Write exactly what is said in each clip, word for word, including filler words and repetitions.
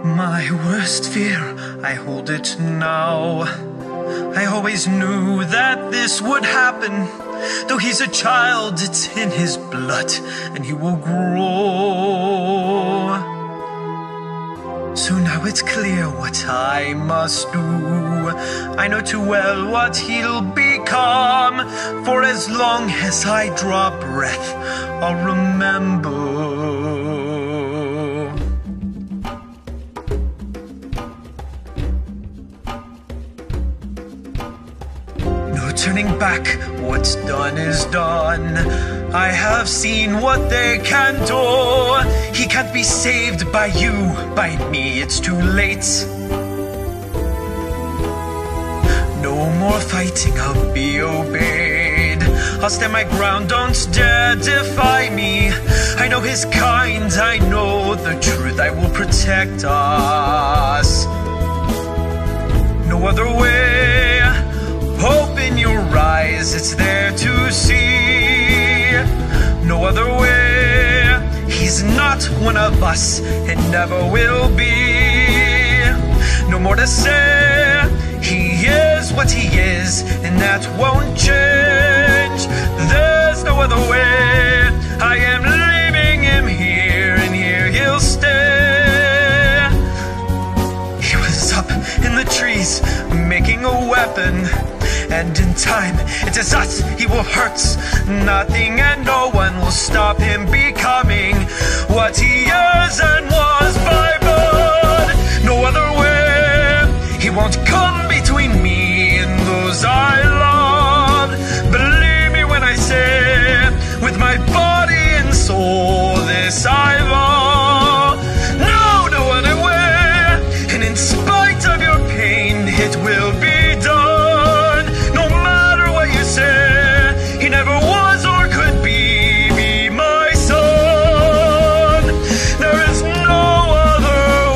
My worst fear, I hold it now. I always knew that this would happen. Though he's a child, it's in his blood, and he will grow. So now it's clear what I must do. I know too well what he'll become. For as long as I draw breath, I'll remember. Turning back, what's done is done. I have seen what they can do. He can't be saved by you, by me, it's too late. No more fighting, I'll be obeyed. I'll stand my ground, don't dare defy me. I know his kind, I know the truth, I will protect us. No other way. Hope in your eyes, it's there to see. No other way. He's not one of us, it never will be. No more to say. He is what he is, and that won't change. There's no other way. I am leaving him here, and here he'll stay. He was up in the trees, making a weapon. And in time, it is us he will hurt. Nothing and no one will stop him becoming what he is and was by blood. No other way. He won't come between me and those I love. Believe me when I say, with my body and soul, this I vow. No, no other way. And in spite of your pain, it will be done. He never was or could be, be my son. There is no other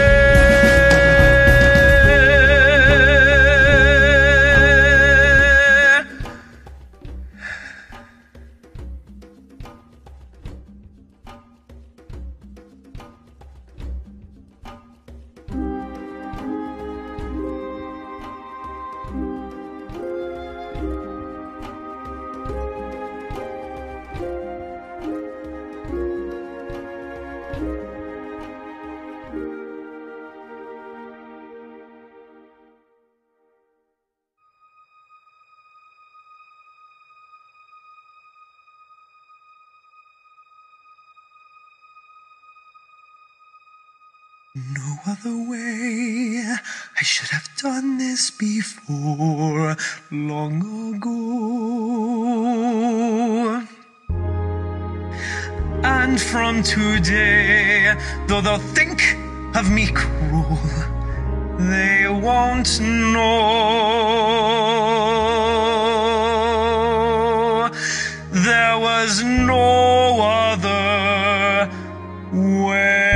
No other way. I should have done this before, long ago. And from today, though they'll think of me cruel, they won't know. There was no other way.